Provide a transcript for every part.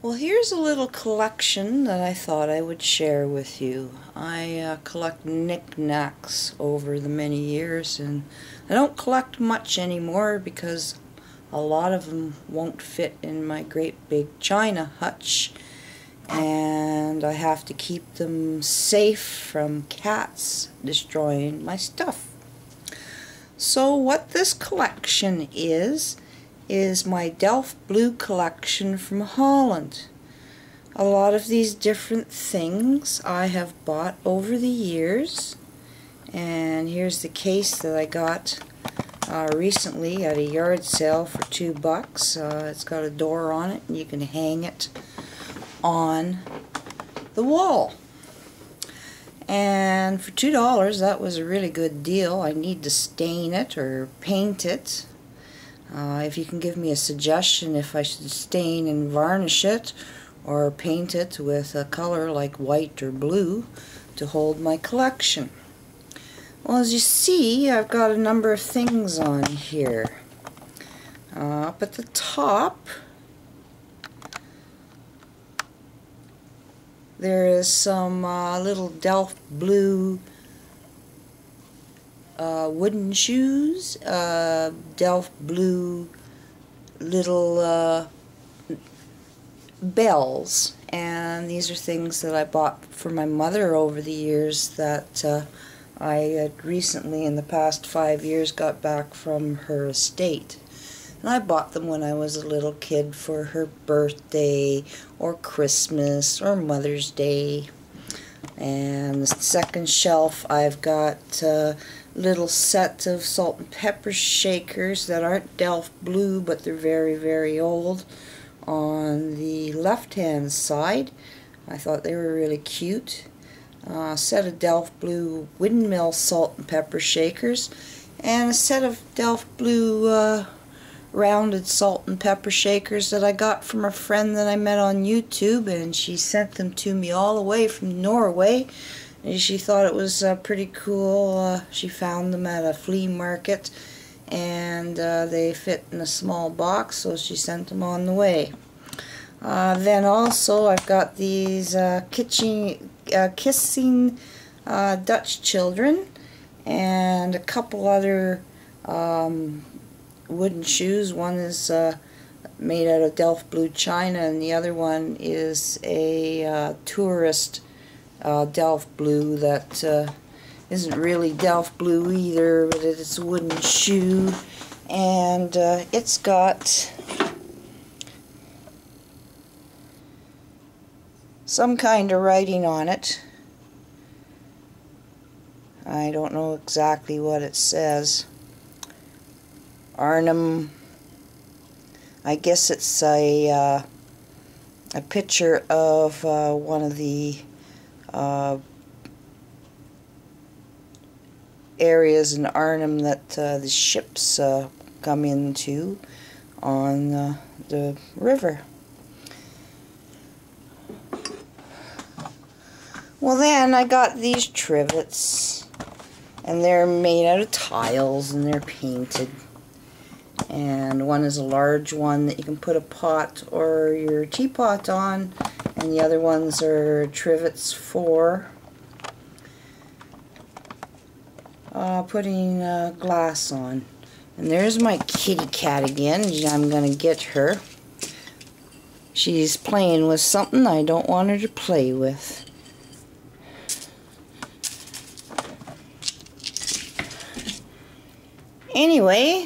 Well, here's a little collection that I thought I would share with you. I collect knickknacks over the many years, and I don't collect much anymore because a lot of them won't fit in my great big china hutch, and I have to keep them safe from cats destroying my stuff. So what this collection is my Delft Blue collection from Holland. A lot of these different things I have bought over the years, and here's the case that I got recently at a yard sale for $2. It's got a door on it and you can hang it on the wall. And for $2 that was a really good deal. I need to stain it or paint it. If you can give me a suggestion if I should stain and varnish it or paint it with a color like white or blue to hold my collection. Well, as you see, I've got a number of things on here. Up at the top there is some little Delft Blue wooden shoes, Delft Blue little bells, and these are things that I bought for my mother over the years that I had recently, in the past 5 years, got back from her estate. And I bought them when I was a little kid for her birthday or Christmas or Mother's Day. And the second shelf I've got a little set of salt and pepper shakers that aren't Delft Blue, but they're very, very old. On the left hand side, I thought they were really cute. A set of Delft Blue windmill salt and pepper shakers, and a set of Delft Blue rounded salt and pepper shakers that I got from a friend that I met on YouTube, and she sent them to me all the way from Norway, and she thought it was pretty cool. She found them at a flea market, and they fit in a small box, so she sent them on the way. Then also I've got these kissing Dutch children, and a couple other wooden shoes. One is made out of Delft Blue china, and the other one is a tourist Delft Blue that isn't really Delft Blue either, but it's a wooden shoe, and it's got some kind of writing on it. I don't know exactly what it says. Arnhem. I guess it's a picture of one of the areas in Arnhem that the ships come into on the river. Well, then I got these trivets, and they're made out of tiles and they're painted. And one is a large one that you can put a pot or your teapot on, and the other ones are trivets for putting glass on. And there's my kitty cat again. I'm going to get her. She's playing with something I don't want her to play with. Anyway,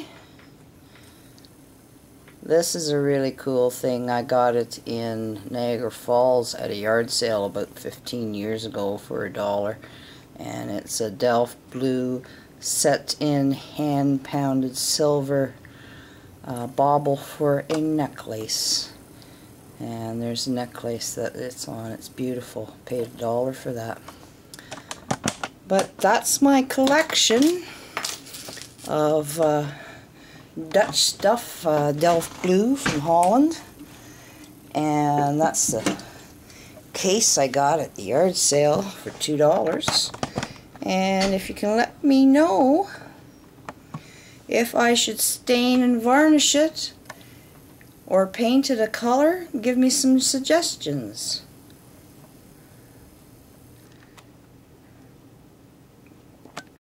this is a really cool thing. I got it in Niagara Falls at a yard sale about 15 years ago for $1, and it's a Delft Blue set in hand-pounded silver bauble for a necklace. And there's a necklace that it's on. It's beautiful. Paid $1 for that. But that's my collection of Dutch stuff, Delft Blue from Holland, and that's the case I got at the yard sale for $2. And if you can let me know if I should stain and varnish it or painted a color, give me some suggestions.